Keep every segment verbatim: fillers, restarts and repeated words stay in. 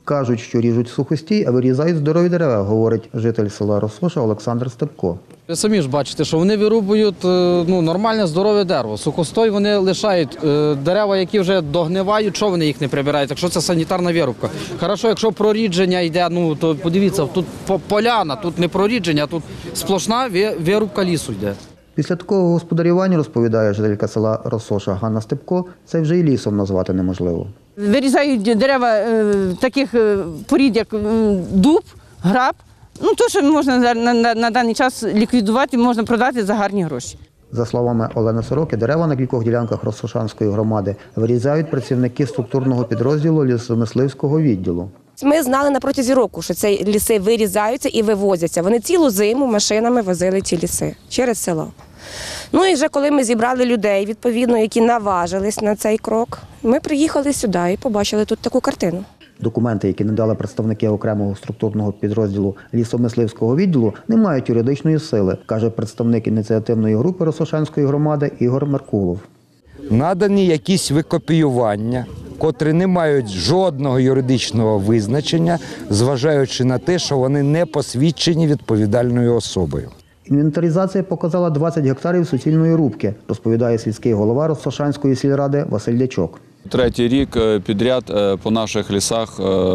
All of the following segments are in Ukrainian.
Кажуть, що ріжуть сухостій, а вирізають здорові дерева, говорить житель села Росоша Олександр Степко. Ви самі ж бачите, що вони вирубують ну, нормальне здорове дерево. Сухостой вони лишають дерева, які вже догнивають, що вони їх не прибирають, якщо це санітарна вирубка. Хорошо, якщо прорідження йде, ну то подивіться, тут поляна, тут не прорідження, тут сплошна вирубка лісу йде. Після такого господарювання, розповідає жителька села Росоша Ганна Степко, це вже і лісом назвати неможливо. Вирізають дерева е, таких е, порід, як е, дуб, граб. Ну, то, що можна на, на, на даний час ліквідувати, можна продати за гарні гроші. За словами Олени Сороки, дерева на кількох ділянках Росошанської громади вирізають працівники структурного підрозділу лісомисливського відділу. Ми знали на протязі року, що ці ліси вирізаються і вивозяться. Вони цілу зиму машинами возили ці ліси через село. Ну і вже коли ми зібрали людей, відповідно, які наважились на цей крок, ми приїхали сюди і побачили тут таку картину. Документи, які надали представники окремого структурного підрозділу лісомисливського відділу, не мають юридичної сили, каже представник ініціативної групи Росошанської громади Ігор Меркулов. Надані якісь викопіювання, котрі не мають жодного юридичного визначення, зважаючи на те, що вони не посвідчені відповідальною особою. Інвентаризація показала двадцять гектарів суцільної рубки, розповідає сільський голова Росошанської сільради Василь Дячок. Третій рік підряд по наших лісах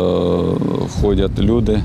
ходять люди,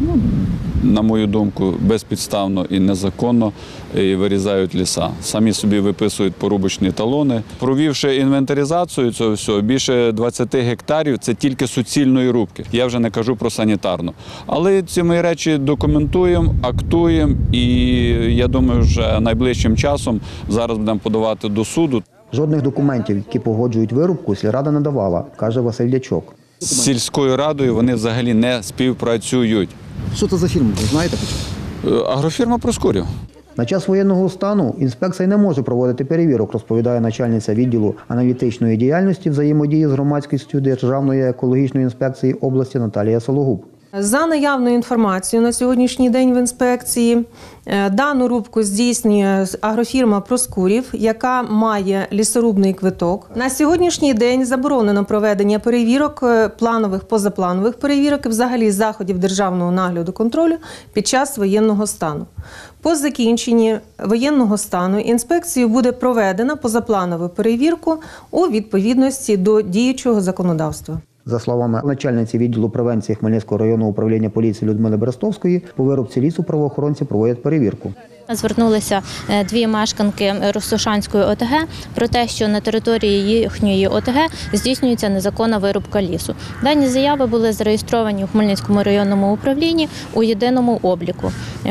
на мою думку, безпідставно і незаконно і вирізають ліса. Самі собі виписують порубочні талони. Провівши інвентаризацію цього всього, більше двадцяти гектарів – це тільки суцільної рубки. Я вже не кажу про санітарну. Але ці ми речі документуємо, актуємо і, я думаю, вже найближчим часом зараз будемо подавати до суду. Жодних документів, які погоджують вирубку, сільрада не давала, каже Василь Дячок. З сільською радою вони взагалі не співпрацюють. Що це за фірма, ви знаєте? Агрофірма «Проскурів». На час воєнного стану інспекція не може проводити перевірок, розповідає начальниця відділу аналітичної діяльності взаємодії з громадськістю Державної екологічної інспекції області Наталія Сологуб. За наявною інформацією на сьогоднішній день в інспекції дану рубку здійснює агрофірма «Проскурів», яка має лісорубний квиток. На сьогоднішній день заборонено проведення перевірок, планових, позапланових перевірок і взагалі заходів державного нагляду контролю під час воєнного стану. По закінченні воєнного стану інспекцією буде проведена позапланову перевірку у відповідності до діючого законодавства. За словами начальниці відділу превенції Хмельницького районного управління поліції Людмили Берестовської, по вирубці лісу правоохоронці проводять перевірку. Звернулися дві мешканки Росошанської О Те Ге про те, що на території їхньої О Те Ге здійснюється незаконна вирубка лісу. Дані заяви були зареєстровані у Хмельницькому районному управлінні у єдиному обліку.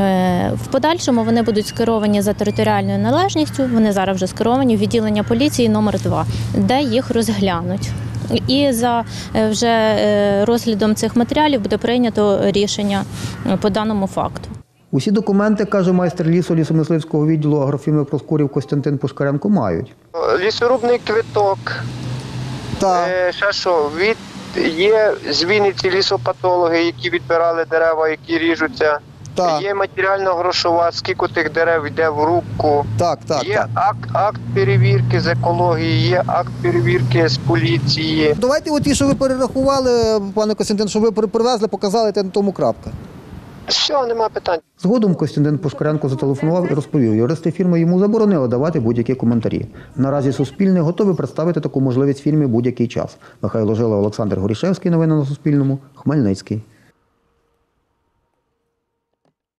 В подальшому вони будуть скеровані за територіальною належністю, вони зараз вже скеровані в відділення поліції номер два, де їх розглянуть. І за вже розглядом цих матеріалів буде прийнято рішення по даному факту. Усі документи, каже майстер лісу лісомисливського відділу агрофірми «Проскурів» Костянтин Пушкаренко, мають. Лісорубний квиток. Так. Е, ще що, від, є з Вінниці лісопатологи, які відбирали дерева, які ріжуться. Так. Є матеріально-грошова, скільки тих дерев йде в рубку. Так, так, є так. Акт, акт перевірки з екології, є акт перевірки з поліції. Давайте от ті, що ви перерахували, пане Костянтин, що ви привезли, показали, те на тому крапка. Все, нема питань. Згодом Костянтин Пушкаренко зателефонував і розповів, юристи фірми йому заборонили давати будь-які коментарі. Наразі Суспільне готові представити таку можливість фірмі будь-який час. Михайло Жила, Олександр Горішевський. Новини на Суспільному. Хмельницький.